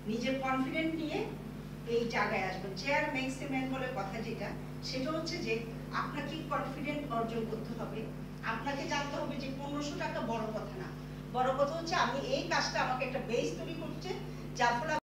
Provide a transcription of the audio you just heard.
নিজের কনফিডেন্ট নিয়ে এই জায়গায় আসবেন। চেয়ার মেক্স এ ম্যান বলে কথা যেটা, সেটা হচ্ছে যে আপনাকে কনফিডেন্ট অর্জন করতে হবে। আপনাকে জানতে হবে যে 1500 টাকা বড় কথা না, বড় কথা হচ্ছে আমি এই কাজটা আমাকে একটা বেস তৈরি করছে, যার ফলে